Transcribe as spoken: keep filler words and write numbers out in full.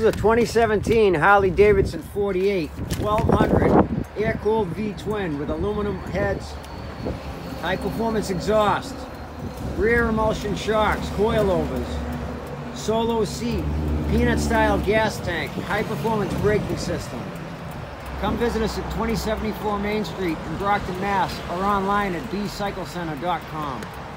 a twenty seventeen Harley-Davidson forty-eight twelve hundred air-cooled V-twin with aluminum heads, high-performance exhaust, rear emulsion shocks, coilovers, solo seat, peanut-style gas tank, high-performance braking system. Come visit us at twenty seventy-four Main Street in Brockton, Mass, or online at b cycle center dot com.